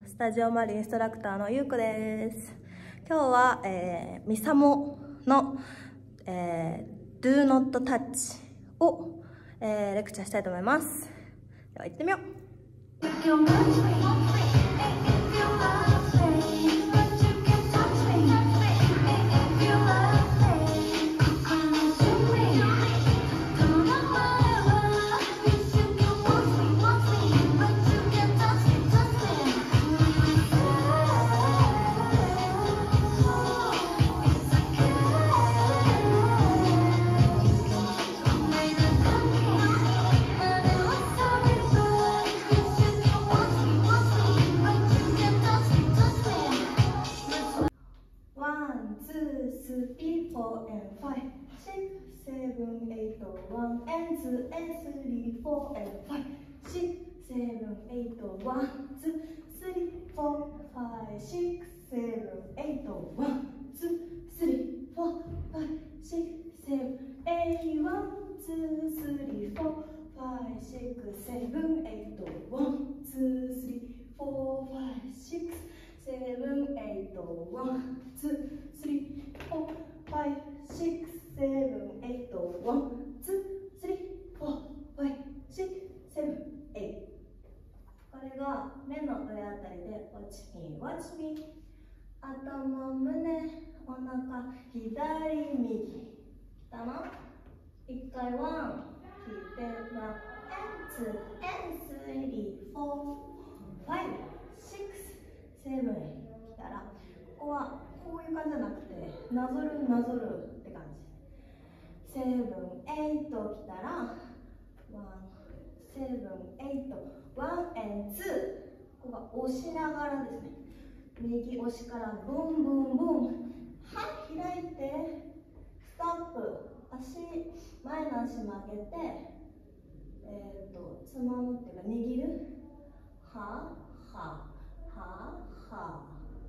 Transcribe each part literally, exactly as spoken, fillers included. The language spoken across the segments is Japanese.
スタジオマリインストラクターのゆうこです。今日は、えー、ミサモの、えー、Do Not Touch を、えー、レクチャーしたいと思います。では行ってみよう。three, four, and five, six, seven, eight, one, and two, and three, four, and five, six, seven, eight, one, two, three, four, five, six, seven, eight, one, two, three, four, five, six, seven, eight, one, two, three, four, five, six, seven, eight, one, two, three, four, five, six, seven, eight, one, two, three, four, five, six, seven, eight, one, two, three, four, five, six, seven, eight。これが目の上あたりで Watch me, watch me。頭、胸、お腹、左、右。来たな。一回ワン、引いて、ワン、ツー、スリー、フォー、ファイブ、シックス、セブン、エイト。来たら、ここはこういう感じじゃなくて、なぞるなぞるって感じ。セブン、エイト来たら、ワン、セブン、エイト、ワン、エン、ツー。ここが押しながらですね。右押しからブンブンブン。はい、開いて、ストップ。足、前の足曲げて、えっと、つまむっていうか、握る。は、は、は、は。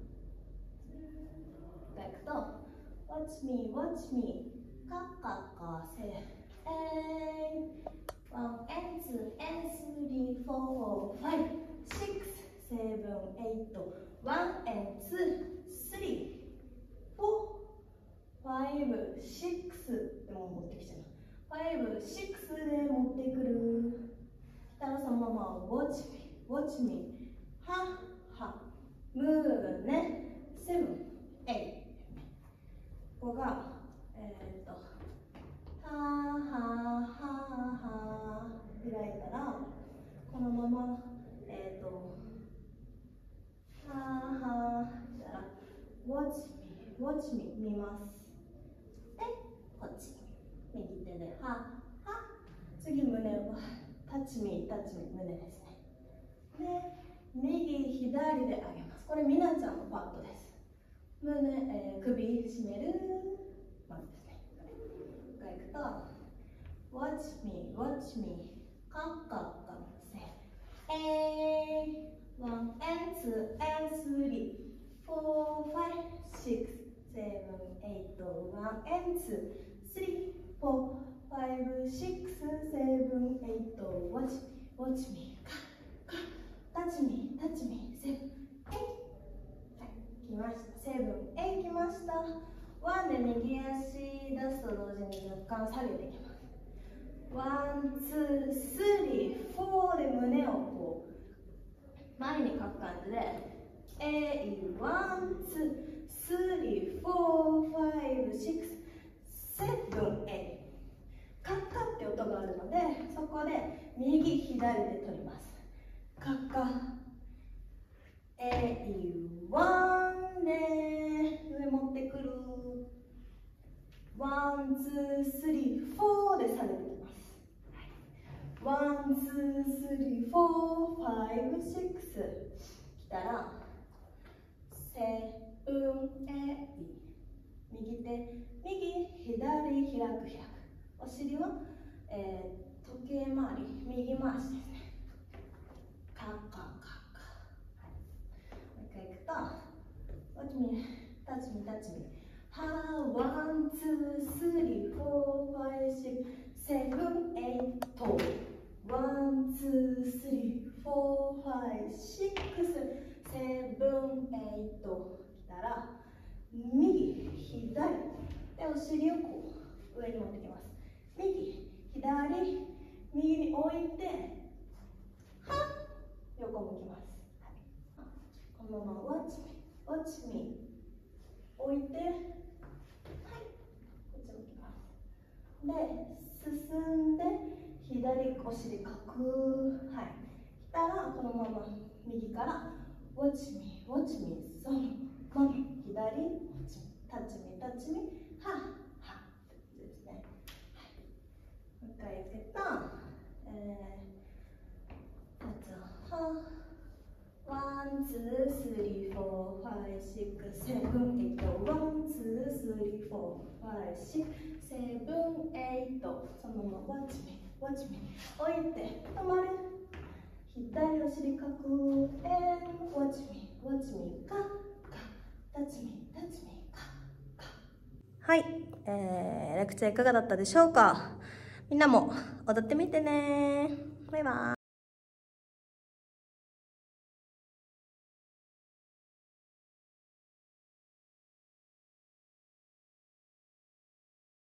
いくと、Watch me, watch me。カッカッカ、せー、えー、ワン、エン、ツー、エン、スリー、フォー、ファイブ、シックス、セブン、エイト、ワン、エン、ツー、スリー、フォー、ファイブ、シックスでも持ってきちゃう。ファイブ、シックスで持ってくる。したらそのまま Watch me, watch me。は、は、ムーね、セブン、エイト。ここが、えー、っと、はーはーはーはー開いたら、このまま、えー、っと、はーはーしたら、Watch me, watch me 見ます。で、こっち。右手で、は、は。次、胸を、タッチミー、タッチミー、胸ですね。で、右、左で上げます。これ、みなちゃんのパッドです。胸、えー、首締めるまずですね。一回いくと Watch me, watch me カッカッカせえー one and two and three four five six seven eight one and two three four five six seven eight watch me, watch me カッカッ touch me, touch me セブン来ました。セブン、エイ来ました。ワンで右足出すと同時に若干下げていきます。ワン、ツー、スリー、フォーで胸をこう前にかく感じで、エイ、ワン、ツー、スリー、フォー、ファイブ、シックス、セブン、エイ。カッカって音があるので、そこで右、左で取ります。カッカ、エイ、ワン。ね、上持ってくる。ワン、ツー、スリー、フォーで下げていきます。ワン、ツー、スリー、フォー、ファイブ、シックス。来たら、セブン、エイ。右手、右、左、開く、開く。お尻は、えー、時計回り、右回しですね。カッカッカッカ。もう一回いくと、Watch me, touch me, touch me. Ha, one, two, three, four, five, six, seven, eight. One, two, three, four, five, six, セブン、エイト来たら、右、左。で、お尻をこう上に持ってきます。右、左、右に置いて、はっ、横向きます。はい、このまま watch me, watch me 置いて、はい、こっち向きます。で、進んで、左お尻かく、はい、来たらこのまま右から watch me, watch me そのまま左 watch me, タッチme, タッチme はっはっですね。はい、もう一回つけた、えー、タッチはワン、ツー、スリー、フォー、ファイブ、シックス、セブン、エイト。ワン、ツー、スリー、フォー、ファイブ、シックス、セブン、エイト。そのまま、watch me, watch me。置いて、止まる。左お尻かく。and watch me, watch me。か、か、touch me, touch me。か、か。はい、えー、レクチャーいかがだったでしょうか。みんなも踊ってみてね。バイバーイ。